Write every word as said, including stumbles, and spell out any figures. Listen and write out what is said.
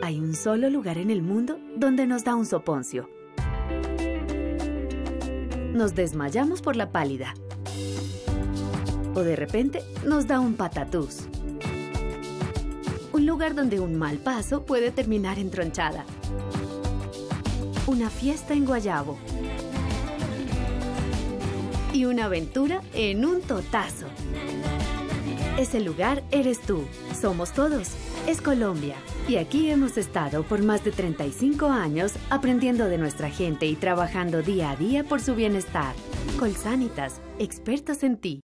Hay un solo lugar en el mundo donde nos da un soponcio. Nos desmayamos por la pálida. O de repente nos da un patatús. Un lugar donde un mal paso puede terminar en tronchada. Una fiesta en Guayabo. Y una aventura en un totazo. Ese lugar eres tú. Somos todos. Es Colombia. Y aquí hemos estado por más de treinta y cinco años aprendiendo de nuestra gente y trabajando día a día por su bienestar. Colsanitas, expertos en ti.